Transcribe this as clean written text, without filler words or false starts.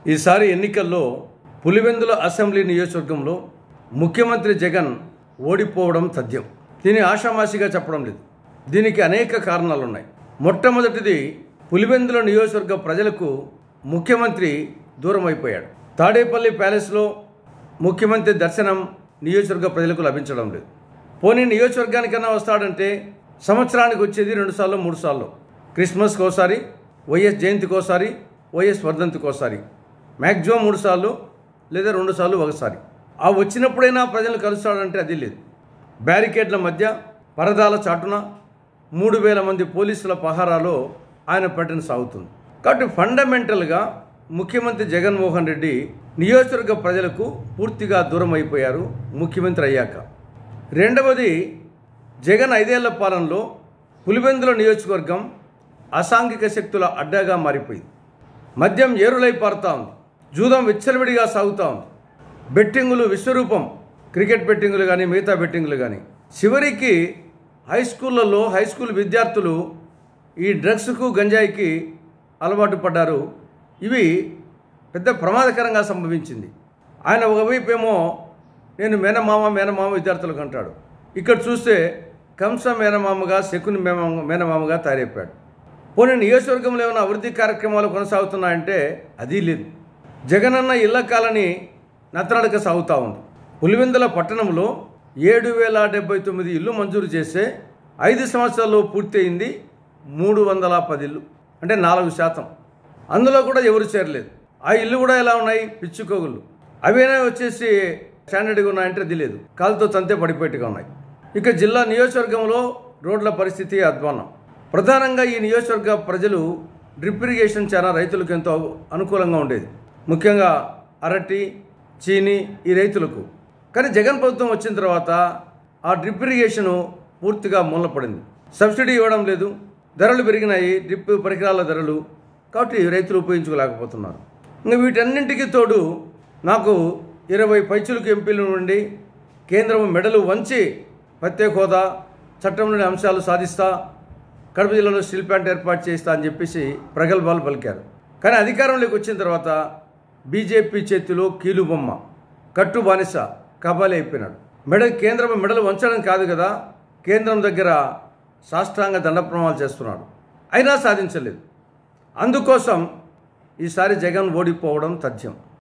ఈసారి ఎన్నికల్లో పులివెందుల అసెంబ్లీ నియోజకవర్గంలో ముఖ్యమంత్రి జగన్ ఓడిపోవడం తథ్యం. దీన్ని ఆషామాషిగా చెప్పడం లేదు. దీనికి అనేక కారణాలు ఉన్నాయి. మొట్టమొదటిది, పులివెందుల నియోజకవర్గ ప్రజలకు ముఖ్యమంత్రి దూరం అయిపోయాడు. తాడేపల్లి ప్యాలెస్లో ముఖ్యమంత్రి దర్శనం నియోజకవర్గ ప్రజలకు లభించడం లేదు. పోనీ నియోజకవర్గానికన్నా వస్తాడంటే సంవత్సరానికి వచ్చేది 2 సార్లు 3 సార్లు. క్రిస్మస్కి ఒకసారి, వైఎస్ జయంతికి ఒకసారి, వైఎస్ వర్ధంతికి ఒకసారి, మ్యాక్సిమం 3 సార్లు లేదా 2 సార్లు ఒకసారి. ఆ వచ్చినప్పుడైనా ప్రజలు కలుస్తాడంటే అది లేదు. బ్యారికేడ్ల మధ్య పరదాల చాటున 3000 మంది పోలీసుల పహారాలో ఆయన పర్యటన సాగుతుంది. కాబట్టి ఫండమెంటల్గా ముఖ్యమంత్రి జగన్మోహన్ రెడ్డి నియోజకవర్గ ప్రజలకు పూర్తిగా దూరం అయిపోయారు ముఖ్యమంత్రి అయ్యాక. రెండవది, జగన్ 5 ఏళ్ల పాలనలో పులివెందుల నియోజకవర్గం అసాంఘిక శక్తుల అడ్డాగా మారిపోయింది. మద్యం ఏరులై పారుతూ ఉంది. జూదం విచ్చలవిడిగా సాగుతూ ఉంది. బెట్టింగులు విశ్వరూపం, క్రికెట్ బెట్టింగులు కానీ మిగతా బెట్టింగులు కానీ. చివరికి హై స్కూల్ విద్యార్థులు ఈ డ్రగ్స్కు గంజాయికి అలవాటు పడ్డారు. ఇవి పెద్ద ప్రమాదకరంగా సంభవించింది. ఆయన ఒకవైపు ఏమో నేను మేనమామ విద్యార్థులకు అంటాడు. ఇక్కడ చూస్తే కంస మేనమామగా, శకుని మేనమామగా తయారైపోయాడు. పోనీ నియోజకవర్గంలో ఏమైనా అభివృద్ధి కార్యక్రమాలు కొనసాగుతున్నాయంటే అది లేదు. జగనన్న ఇళ్ల కాలనీ నత్తనడక సాగుతూ ఉంది. పులివెందుల పట్టణంలో 7079 ఇల్లు మంజూరు చేస్తే 5 సంవత్సరాల్లో పూర్తయింది 310 ఇల్లు, అంటే 4%. అందులో కూడా ఎవరు చేరలేదు. ఆ ఇల్లు కూడా ఎలా ఉన్నాయి? పిచ్చుకోగుళ్ళు. అవైనా వచ్చేసి స్టాండర్డ్గా ఉన్నాయంటే అది లేదు. కాలుతో తంతే పడిపోయేట్టుగా ఉన్నాయి. ఇక జిల్లా నియోజకవర్గంలో రోడ్ల పరిస్థితి అధ్వానం. ప్రధానంగా ఈ నియోజకవర్గ ప్రజలు డ్రిప్ ఇరిగేషన్ చాలా రైతులకు ఎంతో అనుకూలంగా ఉండేది, ముఖ్యంగా అరటి, చీని ఈ రైతులకు. కానీ జగన్ ప్రభుత్వం వచ్చిన తర్వాత ఆ డ్రిప్ ఇరిగేషను పూర్తిగా మూలపడింది. సబ్సిడీ ఇవ్వడం లేదు, ధరలు పెరిగినాయి, డ్రిప్ పరికరాల ధరలు. కాబట్టి రైతులు ఉపయోగించుకోలేకపోతున్నారు. ఇంకా వీటన్నింటికి తోడు నాకు 20 పైచులకు ఎంపీల నుండి కేంద్రం మెడలు వంచి ప్రత్యేక హోదా, చట్టంలోని అంశాలు సాధిస్తా, కడప జిల్లాలో స్టీల్ ప్లాంట్ ఏర్పాటు చేస్తా అని చెప్పేసి ప్రగల్భాలు పలికారు. కానీ అధికారంలోకి వచ్చిన తర్వాత బీజేపీ చేతిలో కీలుబొమ్మ, కట్టు బానిస, కబాలి అయిపోయినాడు. కేంద్రం మెడలు వంచడం కాదు కదా, కేంద్రం దగ్గర సాష్టాంగ దండప్రమాణాలు చేస్తున్నాడు. అయినా సాధించలేదు. అందుకోసం ఈసారి జగన్ ఓడిపోవడం తథ్యం.